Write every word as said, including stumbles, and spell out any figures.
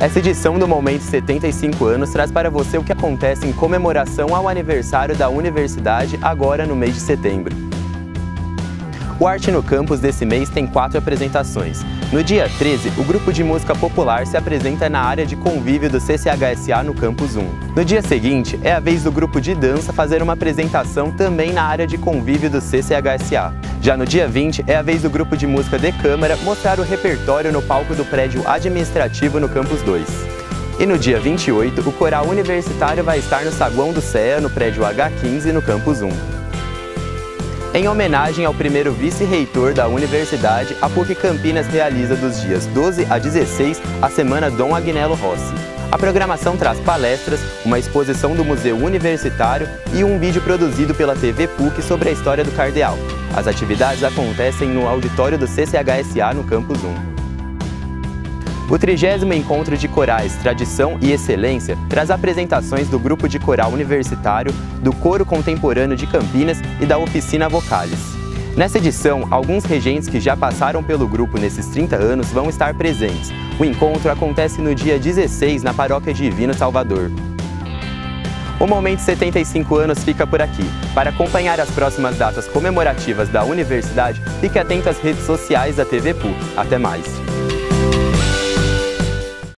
Essa edição do Momento setenta e cinco anos traz para você o que acontece em comemoração ao aniversário da universidade agora no mês de setembro. O Arte no Campus desse mês tem quatro apresentações. No dia treze, o grupo de música popular se apresenta na área de convívio do C C H S A no Campus um. No dia seguinte, é a vez do grupo de dança fazer uma apresentação também na área de convívio do C C H S A. Já no dia vinte, é a vez do grupo de música de câmara mostrar o repertório no palco do prédio administrativo no Campus dois. E no dia vinte e oito, o coral universitário vai estar no saguão do C E A no prédio H quinze no Campus um. Em homenagem ao primeiro vice-reitor da universidade, a PUC Campinas realiza dos dias doze a dezesseis a Semana Dom Agnello Rossi. A programação traz palestras, uma exposição do Museu Universitário e um vídeo produzido pela T V PUC sobre a história do cardeal. As atividades acontecem no auditório do C C H S A no Campus um. O trigésimo Encontro de Corais, Tradição e Excelência traz apresentações do Grupo de Coral Universitário, do Coro Contemporâneo de Campinas e da Oficina Vocalis. Nessa edição, alguns regentes que já passaram pelo grupo nesses trinta anos vão estar presentes. O encontro acontece no dia dezesseis na Paróquia Divino Salvador. O Momento setenta e cinco anos fica por aqui. Para acompanhar as próximas datas comemorativas da universidade, fique atento às redes sociais da T V PUC. Até mais!